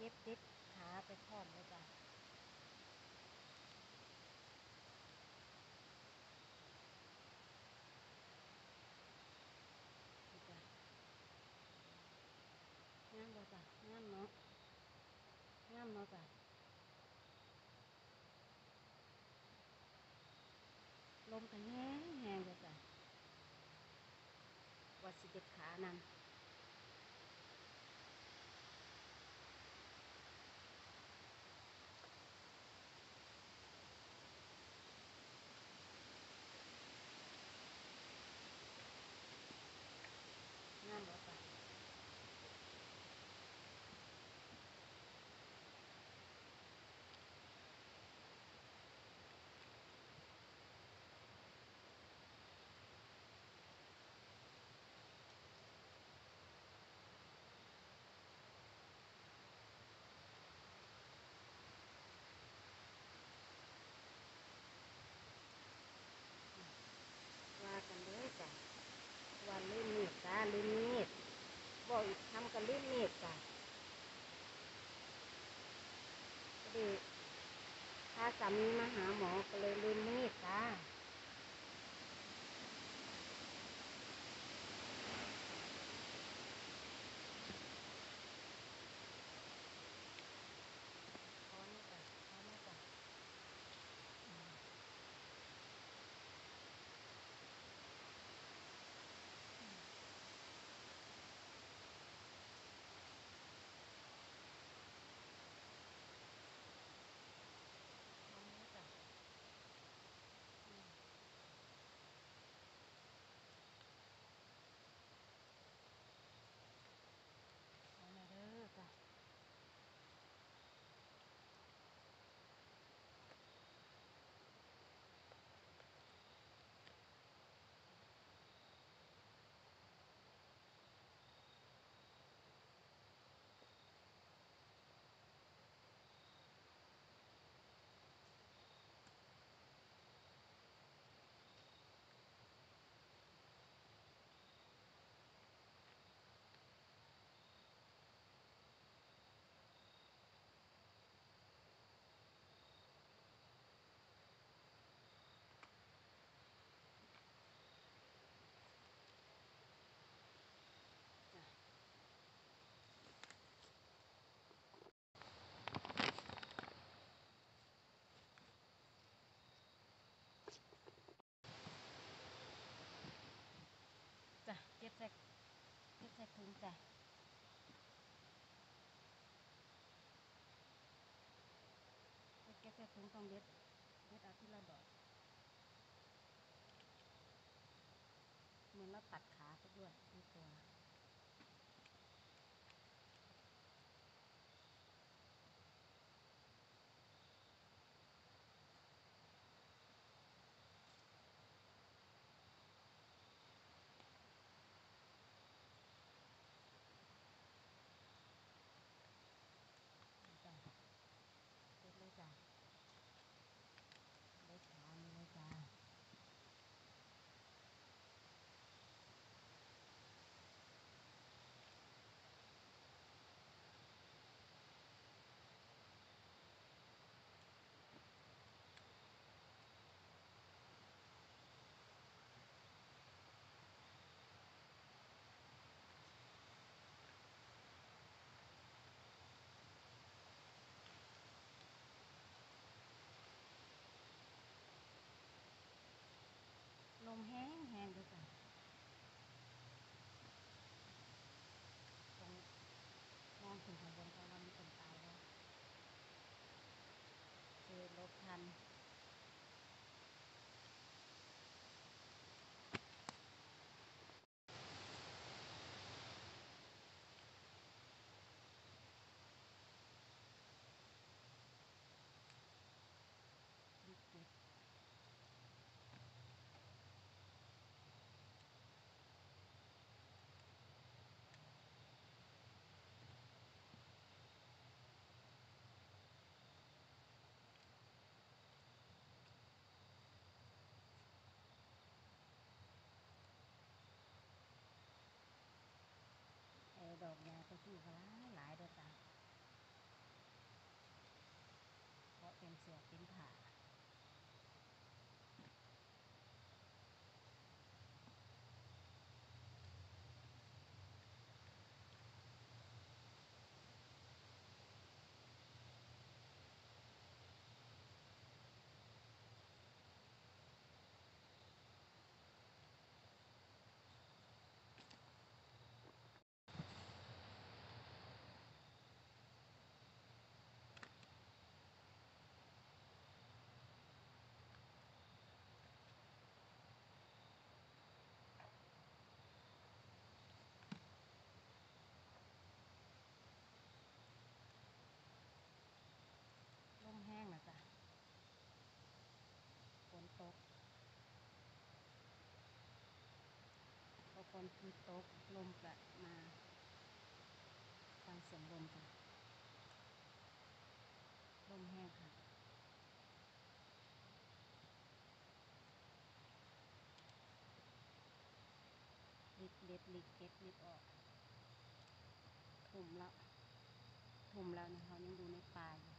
ก็บติดขาไปพร้อมเลยจ้ะงามบ่จ้ะงามเนาะงามเนาะจ้ะลมก็แห้งแห้งเลยจ้ะว่าสิเด็ดขานำงามบ่จ้ะว่ากันเลยจ้ะวันลื่นมีดจ้าลื่นมีดบอกอีกทำกันลื่นมีดจ้ะพอดีพาสามีมาหาหมอก็เลยลื่นมีดจ้าพอนี่จ้ะพอนี่จ้ะพอนี่จ้ะพอนี่เด้อจ้ะจ้ะเก็บใส่ถุงจ้ะเก็บใส่ถุงต้องเด็ดเอาที่เราดอกเหมือนเราตัดขาไปด้วยในตัวจ้ะเด็ดเลยจ้ะเด็ดขาเลยจ้ะลมแห้งแห้งเลยจ้ะตรงมองถึงข้างบนเขาว่ามีคนตายแล้วคือลบทันดิบเก็บดอกยาตัวผู้ก็หลายเด้อจ้ะเป็นเสือเป็นผ้าลมแห้งนะจ๊ะฝนตกพอฝนตกลมก็มาฟังเสียงลมกันลมแห้งค่ะลิดเล็ดลิดเก็ดลิดออกถุ่มแล้วนะคะยังดูในป่าอยู่